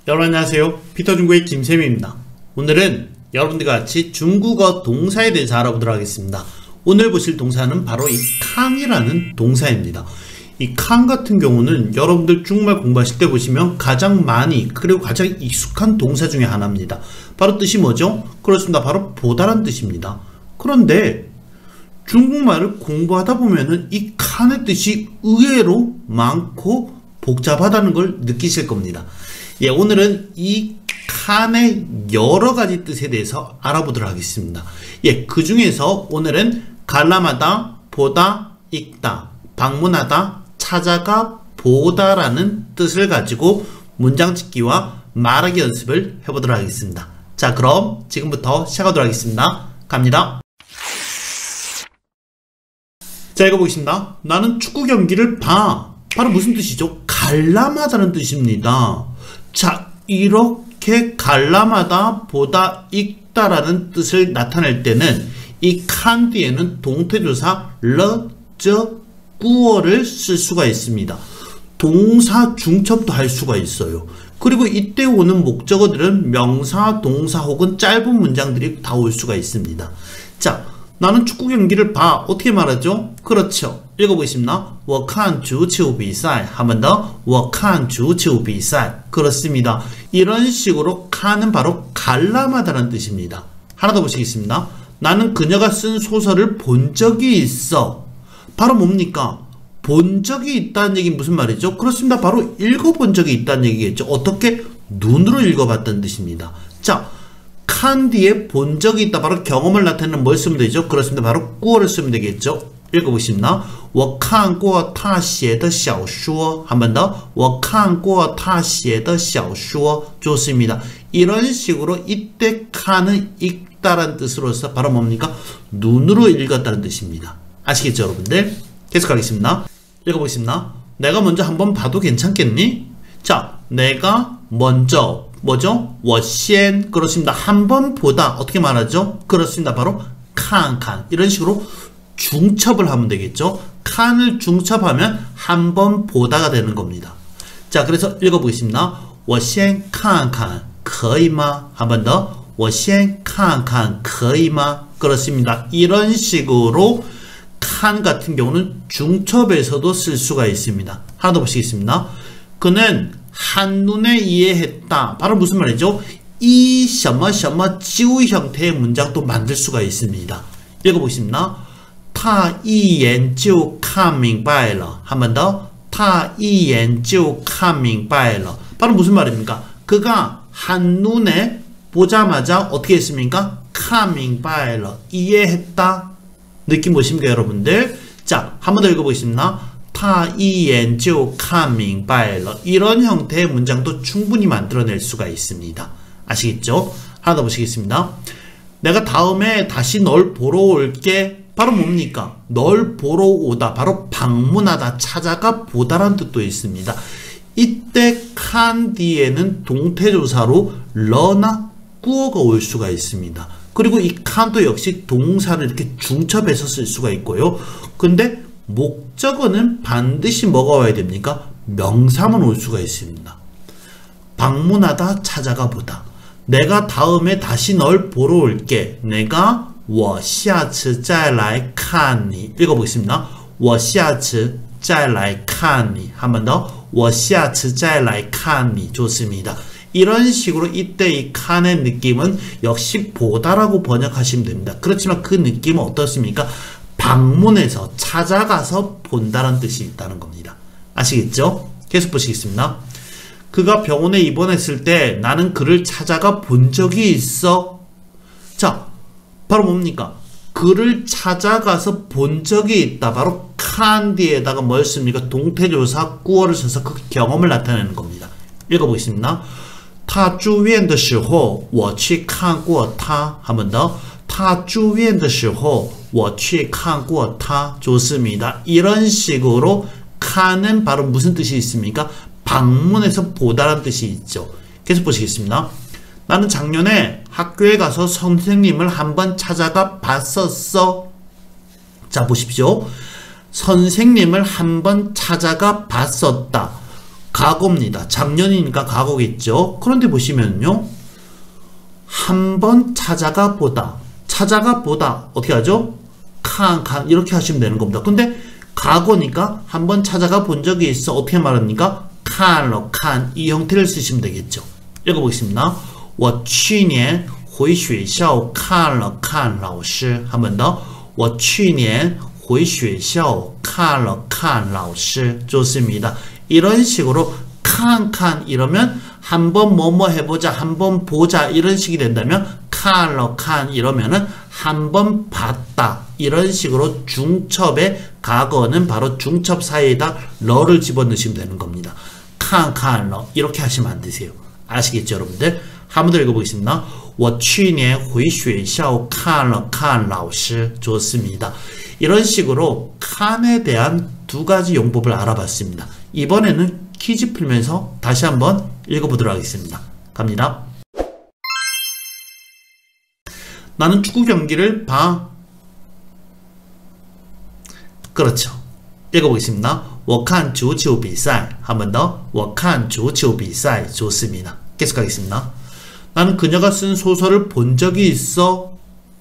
여러분 안녕하세요. 피터중국의 김쌤입니다. 오늘은 여러분들과 같이 중국어 동사에 대해서 알아보도록 하겠습니다. 오늘 보실 동사는 바로 이 칸이라는 동사입니다. 이 칸 같은 경우는 여러분들 중국말 공부하실 때 보시면 가장 많이 그리고 가장 익숙한 동사 중에 하나입니다. 바로 뜻이 뭐죠? 그렇습니다. 바로 보다란 뜻입니다. 그런데 중국말을 공부하다 보면은 이 칸의 뜻이 의외로 많고 복잡하다는 걸 느끼실 겁니다. 예, 오늘은 이 칸의 여러 가지 뜻에 대해서 알아보도록 하겠습니다. 예, 그 중에서 오늘은 관람하다, 보다, 읽다, 방문하다, 찾아가, 보다라는 뜻을 가지고 문장 짓기와 말하기 연습을 해보도록 하겠습니다. 자, 그럼 지금부터 시작하도록 하겠습니다. 갑니다. 자, 읽어보겠습니다. 나는 축구 경기를 봐. 바로 무슨 뜻이죠? 관람하다는 뜻입니다. 자, 이렇게 관람하다, 보다, 읽다라는 뜻을 나타낼 때는 이 칸 뒤에는 동태조사 러, 저, 꾸어를 쓸 수가 있습니다. 동사 중첩도 할 수가 있어요. 그리고 이때 오는 목적어들은 명사, 동사 혹은 짧은 문장들이 다 올 수가 있습니다. 자, 나는 축구 경기를 봐. 어떻게 말하죠? 그렇죠. 읽어보겠습니다. 我看足球比赛. 한 번 더. 我看足球比赛. 그렇습니다. 이런 식으로 칸은 바로 관람하다는 뜻입니다. 하나 더 보시겠습니다. 나는 그녀가 쓴 소설을 본 적이 있어. 바로 뭡니까? 본 적이 있다는 얘기는 무슨 말이죠? 그렇습니다. 바로 읽어본 적이 있다는 얘기겠죠. 어떻게? 눈으로 읽어봤다는 뜻입니다. 자, 칸 뒤에 본 적이 있다. 바로 경험을 나타내는 뭘 쓰면 되죠? 그렇습니다. 바로 꾸어를 쓰면 되겠죠. 읽어보십니다. 我看过他写的小说. 한 번 더. 我看过他写的小说. 좋습니다. 이런 식으로 이때 칸은 읽다라는 뜻으로서 바로 뭡니까? 눈으로 읽었다는 뜻입니다. 아시겠죠, 여러분들? 계속하겠습니다. 읽어보겠습니다. 내가 먼저 한번 봐도 괜찮겠니? 자, 내가 먼저 뭐죠? 我先. 그렇습니다. 한번 보다. 어떻게 말하죠? 그렇습니다. 바로 칸. 이런 식으로 중첩을 하면 되겠죠? 칸을 중첩하면 한번 보다가 되는 겁니다. 자, 그래서 읽어보겠습니다. 我先看看可以吗? 한 번 더. 我先看看可以吗? 그렇습니다. 이런 식으로 칸 같은 경우는 중첩에서도 쓸 수가 있습니다. 하나 더 보시겠습니다. 그는 한눈에 이해했다. 바로 무슨 말이죠? 이 什么주 형태의 문장도 만들 수가 있습니다. 읽어보겠습니다. 他一眼就看明白了. 한 번 더. 他一眼就看明白了. 바로 무슨 말입니까? 그가 한눈에 보자마자 어떻게 했습니까? 看明白了. 이해했다. 느낌 보십니까, 여러분들? 자, 한 번 더 읽어보겠습니다. 他一眼就看明白了. 이런 형태의 문장도 충분히 만들어낼 수가 있습니다. 아시겠죠? 하나 더 보시겠습니다. 내가 다음에 다시 널 보러 올게. 바로 뭡니까? 널 보러 오다. 바로 방문하다, 찾아가 보다라는 뜻도 있습니다. 이때 칸 뒤에는 동태조사로 러나 꾸어가 올 수가 있습니다. 그리고 이 칸도 역시 동사를 이렇게 중첩해서 쓸 수가 있고요. 근데 목적어는 반드시 뭐가 와야 됩니까? 명사만 올 수가 있습니다. 방문하다, 찾아가 보다. 내가 다음에 다시 널 보러 올게. 내가 我下次再来看你. 읽어보겠습니다. 我下次再来看你. 한 번 더. 我下次再来看你. 좋습니다. 이런 식으로 이때 이 칸의 느낌은 역시 보다라고 번역하시면 됩니다. 그렇지만 그 느낌은 어떻습니까? 방문해서 찾아가서 본다는 뜻이 있다는 겁니다. 아시겠죠? 계속 보시겠습니다. 그가 병원에 입원했을 때 나는 그를 찾아가 본 적이 있어. 자, 바로 뭡니까? 그를 찾아가서 본 적이 있다. 바로 칸 뒤에다가 뭘 씁니까? 동태조사 꾸어를 써서 그 경험을 나타내는 겁니다. 읽어보겠습니다. 他住院的时候我去看过他. 한 번 더. 他住院的时候我去看过他. 좋습니다. 이런 식으로 칸은 바로 무슨 뜻이 있습니까? 방문해서 보다라는 뜻이 있죠. 계속 보시겠습니다. 나는 작년에 학교에 가서 선생님을 한번 찾아가 봤었어. 자, 보십시오. 선생님을 한번 찾아가 봤었다. 과거입니다. 작년이니까 과거겠죠. 그런데 보시면요. 한번 찾아가 보다. 찾아가 보다. 어떻게 하죠? 칸 이렇게 하시면 되는 겁니다. 근데 과거니까 한번 찾아가 본 적이 있어. 어떻게 말합니까? 칸러 칸 이 형태를 쓰시면 되겠죠. 읽어보겠습니다. 我去年回学校看了看老师. 한 번 더. 我去年回学校看了看老师. 좋습니다. 이런 식으로 칸 이러면 한번 뭐뭐 해보자, 한번 보자 이런 식이 된다면 칸러 칸 이러면은 한번 봤다 이런 식으로 중첩의 과거는 바로 중첩 사이에다 러를 집어넣으시면 되는 겁니다. 칸러 이렇게 하시면 안 되세요. 아시겠죠 여러분들? 한 번 더 읽어보겠습니다. 我去年回学校看了看老师. 좋습니다. 이런 식으로 칸에 대한 두 가지 용법을 알아봤습니다. 이번에는 퀴즈 풀면서 다시 한번 읽어보도록 하겠습니다. 갑니다. 나는 축구 경기를 봐. 그렇죠. 읽어보겠습니다. 我看足球比赛. 한 번 더. 我看足球比赛. 좋습니다. 계속하겠습니다. 나는 그녀가 쓴 소설을 본 적이 있어.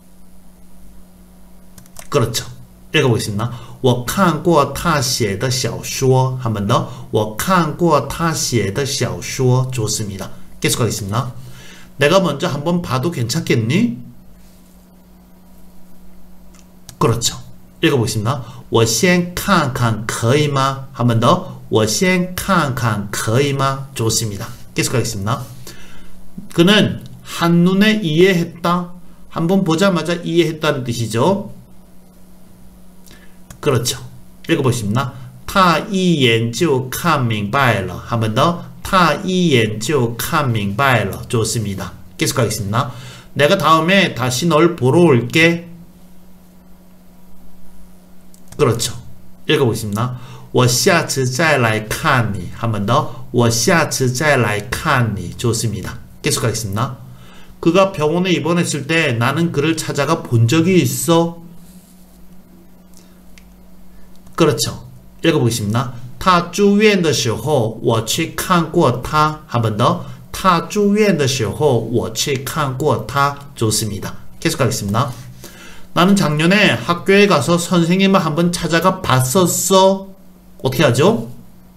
그렇죠. 읽어보겠습니다. 我看过他写的小说. 한 번 더. 我看过他写的小说. 좋습니다. 계속하겠습니다. 내가 먼저 한번 봐도 괜찮겠니? 그렇죠. 읽어보겠습니다. 我先看看可以吗? 한 번 더. 我先看看可以吗? 좋습니다. 계속하겠습니다. 그는 한눈에 이해했다. 한번 보자마자 이해했다는 뜻이죠. 그렇죠. 읽어보십니다. 他一眼就看明白了. 한 번 더. 他一眼就看明白了. 좋습니다. 계속하겠습니다. 내가 다음에 다시 널 보러 올게. 그렇죠. 읽어보겠습니다. 我下次再来看你. 한 번 더. 我下次再来看你. 좋습니다. 계속하겠습니다. 그가 병원에 입원했을 때 나는 그를 찾아가 본 적이 있어. 그렇죠. 읽어보겠습니다. 他住院的时候我去看过他. 한 번 더. 他住院的时候我去看过他. 좋습니다. 계속하겠습니다. 나는 작년에 학교에 가서 선생님을 한번 찾아가 봤었어. 어떻게 하죠?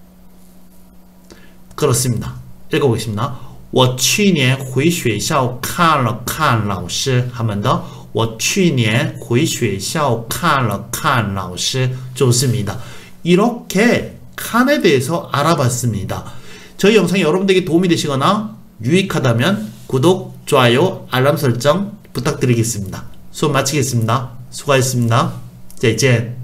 그렇습니다. 읽어보겠습니다. 我去年回学校看了看老师. 한 번 더. 我去年回学校看了看老师. 좋습니다. 이렇게 칸에 대해서 알아봤습니다. 저희 영상이 여러분들에게 도움이 되시거나 유익하다면 구독, 좋아요, 알람 설정 부탁드리겠습니다. 수업 마치겠습니다. 수고하셨습니다. 再见.